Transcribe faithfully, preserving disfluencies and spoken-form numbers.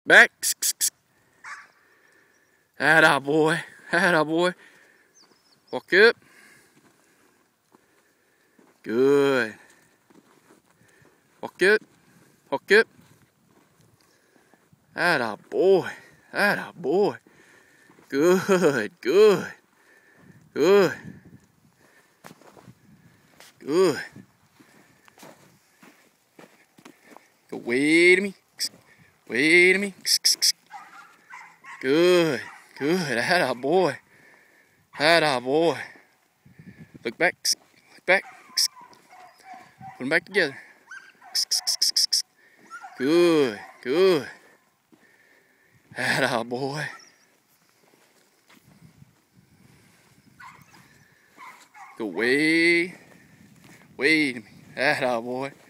Back. Atta boy. Atta boy. Walk up. Good. Walk up. Walk up. Atta boy. Atta boy. Good. Good. Good. Good. Go wait to me. Wait to me. Good. Good. Atta boy. Atta boy. Look back. Look back. Put them back together. Good. Good. Atta boy. Go way. Wait to me. Atta boy.